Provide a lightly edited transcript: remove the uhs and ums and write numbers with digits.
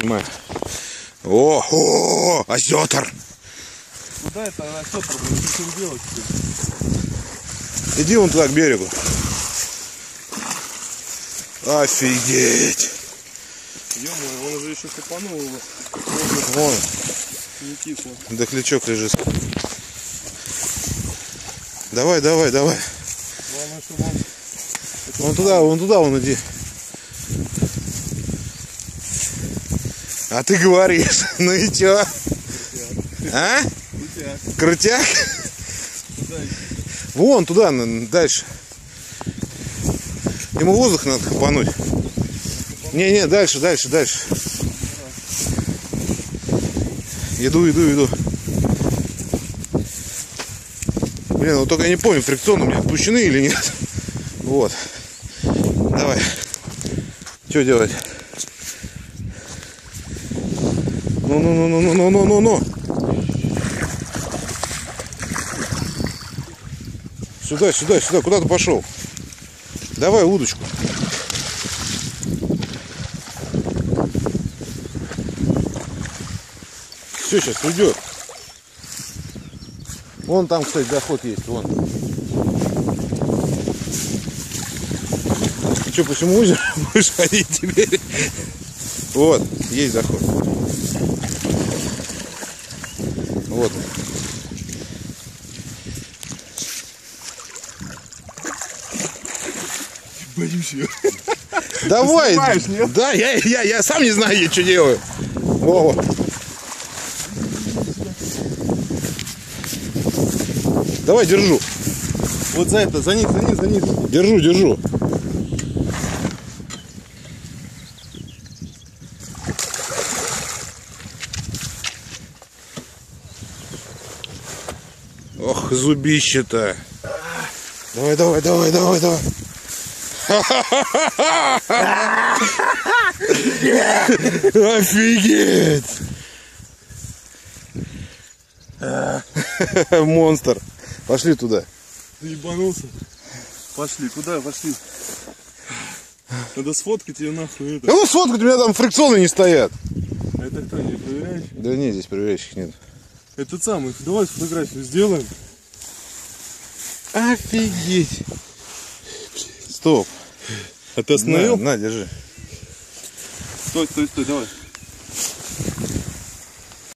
Снимаю. О, осетр. Куда это осетр? Что делать теперь? Иди вон туда, к берегу. Офигеть. Ё-моё, он уже еще хапанул его. Вон. Не кисло. Да крючок лежит. Давай, давай, давай. Главное, чтобы он... Вон туда, вон иди. А ты говоришь, ну и чё? А? Крутяк? Вон туда, дальше. Ему воздух надо хапануть. Не, дальше. Иду. Блин, вот только я не помню, фрикционы у меня отпущены или нет. Вот. Давай. Что делать? Ну. Сюда. Куда ты пошел? Давай удочку. Все, сейчас уйдет. Вон там, кстати, доход есть. Вон. Что, по всему озеру будешь ходить теперь? Вот, есть заход. Вот. Боюсь ее. Давай. Снимаешь, нет? Да, я сам не знаю, я что делаю. О. Давай, держу. Вот за это, за низ. Держу. Ох, зубище-то. Давай. Офигеть! Монстр. Пошли туда. Ты ебанулся? Пошли, куда? Пошли. Надо сфоткать ее нахуй. Это. Ну сфоткать, у меня там фрикционы не стоят. А это кто, не проверяешь? Да нет, здесь проверяющих нет. Этот самый, давай фотографию сделаем. Офигеть. Стоп. А ты остановил? На, держи. Стой, давай.